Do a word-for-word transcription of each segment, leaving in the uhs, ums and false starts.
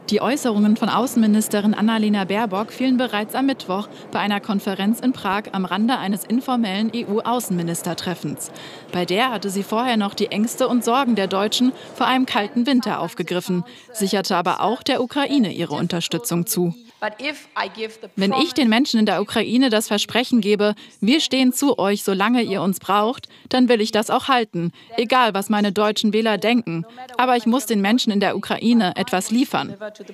Die Äußerungen von Außenministerin Annalena Baerbock fielen bereits am Mittwoch bei einer Konferenz in Prag am Rande eines informellen E U-Außenministertreffens. Bei der hatte sie vorher noch die Ängste und Sorgen der Deutschen vor einem kalten Winter aufgegriffen, sicherte aber auch der Ukraine ihre Unterstützung zu. Wenn ich den Menschen in der Ukraine das Versprechen gebe, wir stehen zu euch, solange ihr uns braucht, dann will ich das auch halten, egal was meine deutschen Wähler denken. Aber ich muss den Menschen in der Ukraine etwas liefern.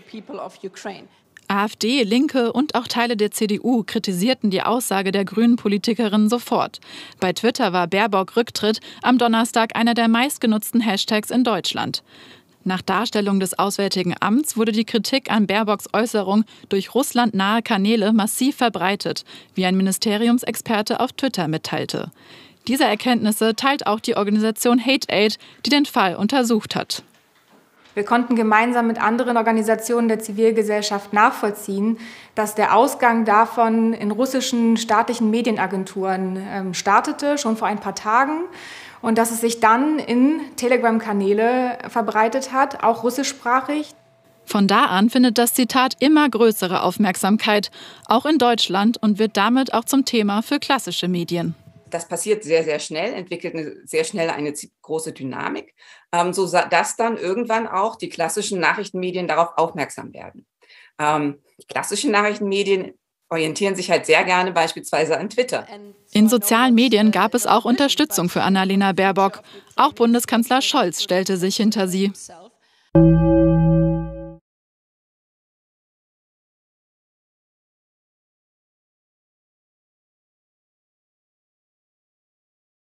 AfD, Linke und auch Teile der C D U kritisierten die Aussage der grünen Politikerin sofort. Bei Twitter war Baerbock Rücktritt am Donnerstag einer der meistgenutzten Hashtags in Deutschland. Nach Darstellung des Auswärtigen Amts wurde die Kritik an Baerbocks Äußerung durch russlandnahe Kanäle massiv verbreitet, wie ein Ministeriumsexperte auf Twitter mitteilte. Diese Erkenntnisse teilt auch die Organisation Hate Aid, die den Fall untersucht hat. Wir konnten gemeinsam mit anderen Organisationen der Zivilgesellschaft nachvollziehen, dass der Ausgang davon in russischen staatlichen Medienagenturen ähm, startete, schon vor ein paar Tagen, und dass es sich dann in Telegram-Kanäle verbreitet hat, auch russischsprachig. Von da an findet das Zitat immer größere Aufmerksamkeit, auch in Deutschland, und wird damit auch zum Thema für klassische Medien. Das passiert sehr, sehr schnell, entwickelt eine, sehr schnell eine große Dynamik, ähm, so dass dann irgendwann auch die klassischen Nachrichtenmedien darauf aufmerksam werden. Ähm, die klassischen Nachrichtenmedien orientieren sich halt sehr gerne beispielsweise an Twitter. In sozialen Medien gab es auch Unterstützung für Annalena Baerbock. Auch Bundeskanzler Scholz stellte sich hinter sie.